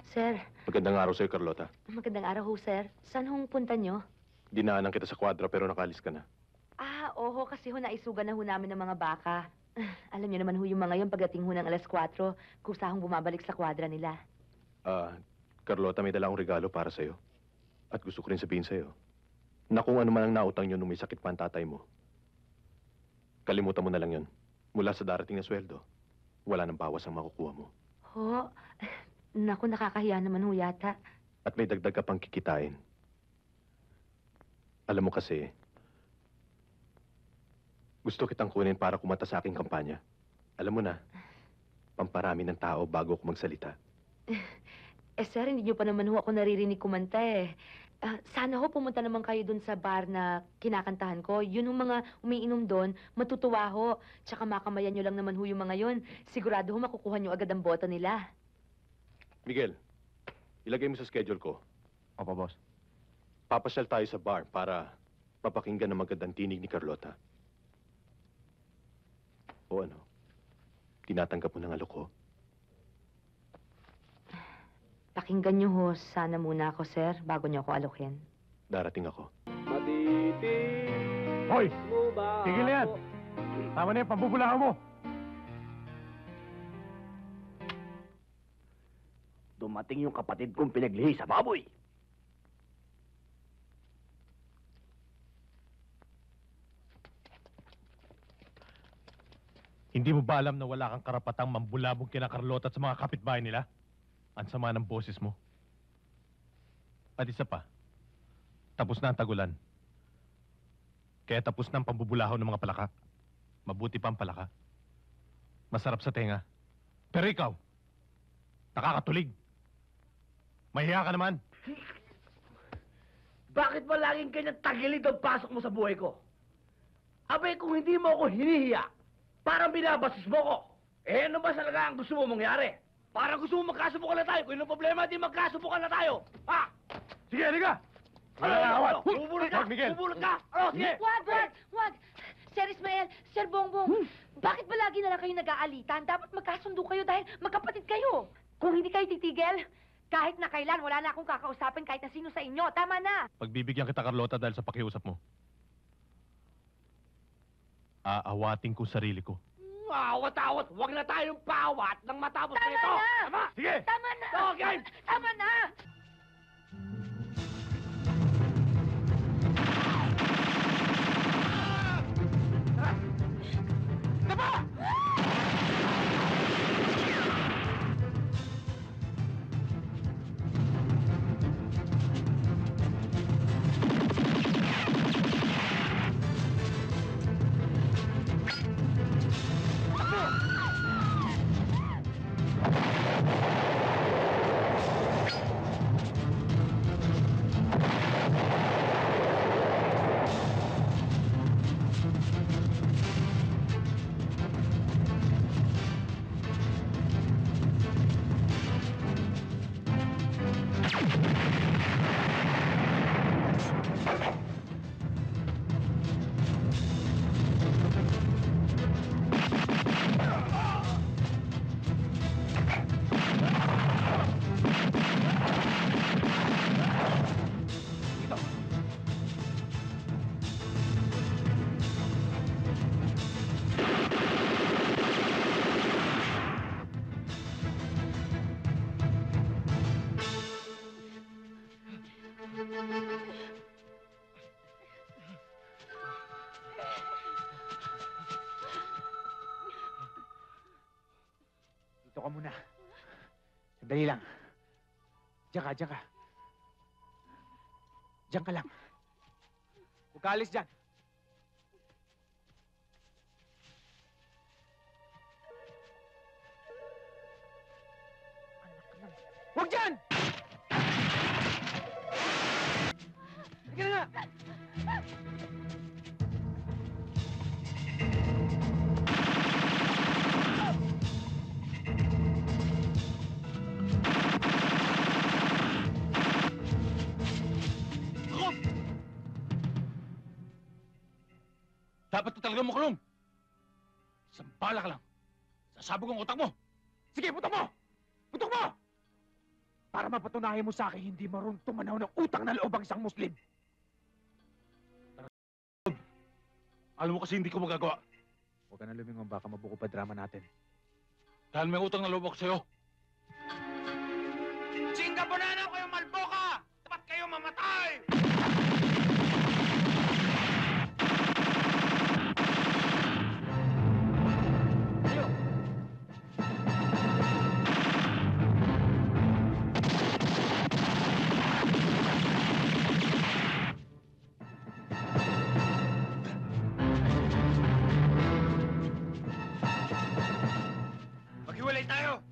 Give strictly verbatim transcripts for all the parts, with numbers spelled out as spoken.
Sir, Magandang araw sa'yo, Carlota. magandang araw ho, sir. Saan hong punta nyo? Dinaanan kita sa kwadra pero nakalis ka na. Ah, oho, kasi ho naisugan na ho namin ng mga baka. Ah, alam niyo naman ho yung mga yon pagdating ho ng alas kwatro, kusa hong bumabalik sa kwadra nila. Ah, Carlota, may dala akong regalo para sa'yo. At gusto ko rin sabihin sa'yo na kung ano man ang nautang nyo nung may sakit pa ang tatay mo, kalimutan mo na lang yun. Mula sa darating na sweldo, wala nang bawas ang makukuha mo. Ho, naku, nakakahiya naman ho yata. At may dagdag ka pang kikitain. Alam mo kasi, gusto kitang kunin para kumanta sa aking kampanya. Alam mo na, pamparami ng tao bago ako magsalita. Eh, sir, hindi niyo pa naman ho ako naririnig kumanta eh. Ah, sana ho pumunta naman kayo dun sa bar na kinakantahan ko. Yun yung mga umiinom doon, matutuwa ho. Tsaka makamayan niyo lang naman ho yung mga yun. Sigurado ho makukuha niyo agad ang boto nila. Miguel, ilagay mo sa schedule ko. Opo, boss. Papasyal tayo sa bar para mapakinggan ang magandang tinig ni Carlota. O ano? Tinatanggap mo ng alok ko? Pakinggan niyo ho sana muna ako, sir, bago niyo ako alokin. Darating ako. Hoy! Tigil na yan! Tama na yan, pambubulahan mo! Dumating yung kapatid kong pinaglihi sa baboy. Hindi mo ba alam na wala kang karapatang mambulabog kina Carlota at sa mga kapitbahay nila? Ang sama ng boses mo. At isa pa, tapos na ang tagulan. Kaya tapos na ang pambubulahaw ng mga palaka. Mabuti pa ang palaka. Masarap sa tenga. Pero ikaw, nakakatulig. Mahiya ka naman. Bakit ba laging ganyan tagilid ang pasok mo sa buhay ko? Abay, kung hindi mo ako hinihiya, parang binabasis mo ko. Eh, ano ba talaga ang gusto mo mangyari? Para gusto mo magkasubukan na tayo. Kung yun ang problema, di magkasubukan na tayo. Ha? Sige, halika! Ano, Wala na awat! Bubulot ka! Wag, Miguel! Bubulot ka! Ano, sige! Wag, wag, wag! Sir Ismael, Sir Bongbong, bakit ba lagi na lang kayo nag-aalitan? Dapat magkasundo kayo dahil magkapatid kayo. Kung hindi kayo titigil, kahit na kailan, wala na akong kakausapin kahit na sino sa inyo. Tama na! Pagbibigyan kita, Carlota, dahil sa pakiusap mo. Aawatin ko sarili ko. Awat-awat! Huwag na tayong paawat nang matapos Tama nito! na! Tama! Sige! Tama na! Okay! Tama na! Dito ka muna. Sandali lang. Diyan ka, diyan ka. Diyan ka lang. Huwag ka alis dyan. Anak ka lang. Huwag dyan! Sige na nga! Dapat ka talaga makulong. Isang bala ka lang. Sasabog ang utak mo. Sige, putok mo! Putok mo! Para mapatunayan mo sa akin hindi marunong tumanaw ng utang na loob ang isang Muslim. Alam mo kasi hindi ko magagawa. Huwag ka na lumingon, baka mabuko pa drama natin. Dahil may utang na loob ako sa'yo. Singgaponano kayo, Malboka! Dapat kayo mamatay! Maghiwalay tayo!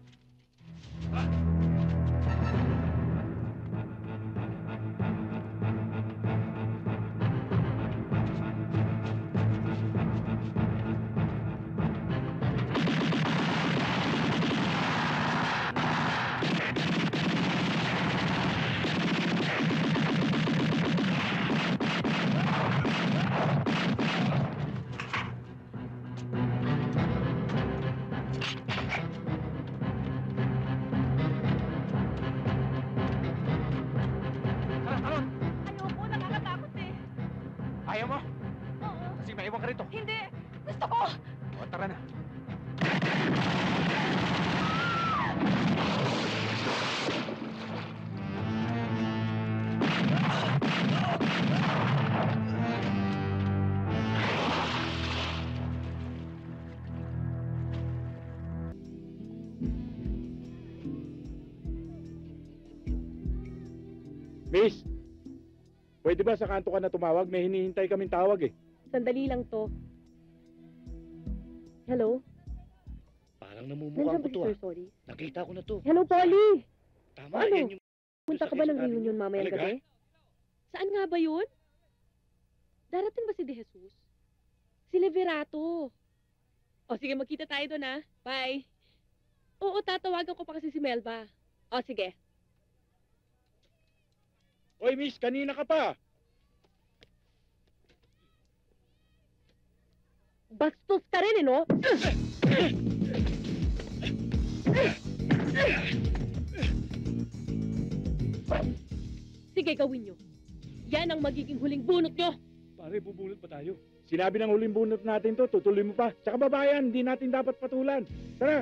Tara, talon! Ayoko, nakakatakot eh. Ayaw mo? Oo. Kasi maiwan ka rito. Hindi. Gusto ko. O, tara na. Miss, pwede ba sa kanto ka na tumawag? May hinihintay kaming tawag eh. Sandali lang to. Hello? Parang namumukhang Nandiyan ko ba si to Sir ah. Sorry? Nakita ko na to. Hello, Polly! Tama, Ano? yan yung... Punta ka ba ng reunion mamayang Talaga? gabi? Saan nga ba yun? Darating ba si De Jesus? Si Leverato. O sige, magkita tayo doon ah. Bye. Oo, tatawagan ko pa kasi si Melba. O sige. Oy miss, kanina ka pa. Bastos ka rin eh, no? Sige, gawin nyo. Yan ang magiging huling bunot nyo. Pare, bubunot pa tayo. Sinabi ng huling bunot natin to, tutuloy mo pa. Tsaka babayan, hindi natin dapat patulan. Tara!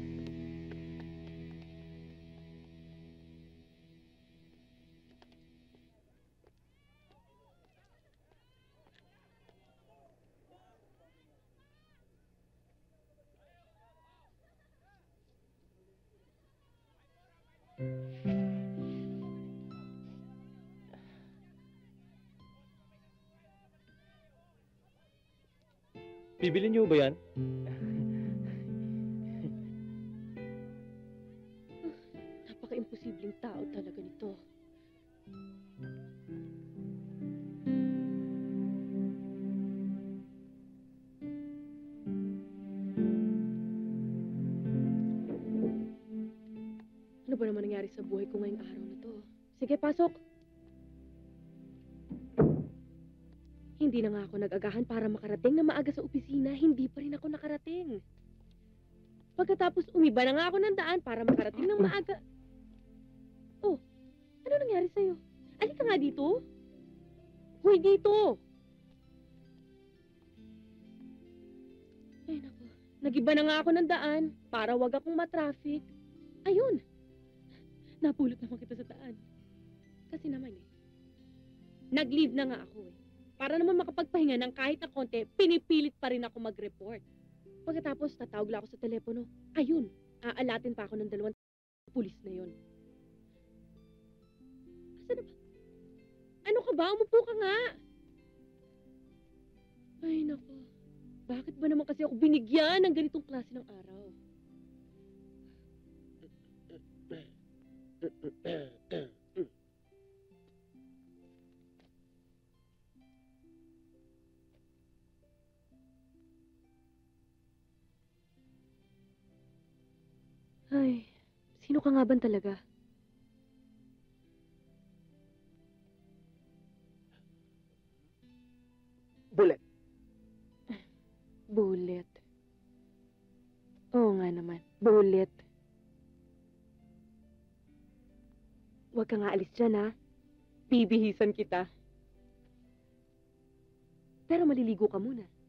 Bibili niyo ba yan? Napaka-imposibleng tao talaga nito. Ano ba naman nangyari sa buhay ko ngayong araw na to? Sige, pasok! Hindi na nga ako nag-agahan para makarating na maaga sa opisina, hindi pa rin ako nakarating. Pagkatapos umiba na nga ako ng daan para makarating ng maaga. Oh, ano nangyari sa'yo? Alika nga dito. Hoy, dito! Ay, naku. Nagiba na nga ako ng daan para wag akong matraffic. Ayun! Napulot naman kita sa daan. Kasi naman eh, nag-leave na nga ako eh. Para naman makapagpahinga ng kahit na konti, pinipilit pa rin ako mag-report. Pagkatapos, tatawag lang ako sa telepono. Ayun, aalatin pa ako ng dalawang pulis na yon. Asa na ba? Ano ka ba? Umupo ka nga! Ay, nako. Bakit ba naman kasi ako binigyan ng ganitong klase ng araw? Ay, sino ka nga ba talaga? Bullet. Bullet. Oo nga naman, bullet. Huwag ka nga alis dyan, ha? Bibihisan kita. Pero maliligo ka muna.